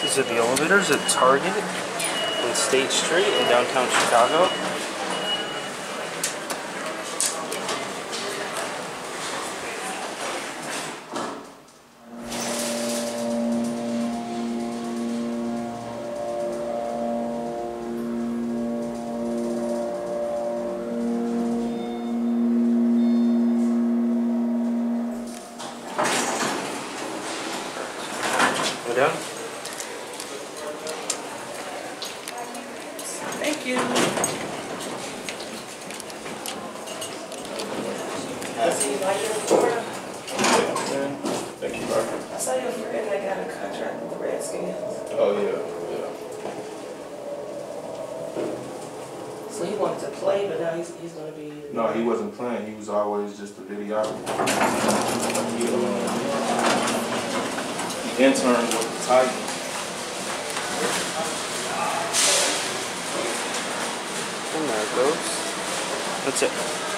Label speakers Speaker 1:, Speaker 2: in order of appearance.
Speaker 1: These are the elevators at Target on State Street in downtown Chicago. Go down.
Speaker 2: Thank you. I see you like it in Florida.
Speaker 3: Thank you, Mark.
Speaker 2: I saw your friend that got a contract with the Redskins.
Speaker 3: Oh, yeah,
Speaker 2: So he wanted to play, but now he's going to be...
Speaker 3: No, he wasn't playing. He was always just a videographer. He interned with the Titans.
Speaker 1: And there it goes. That's it.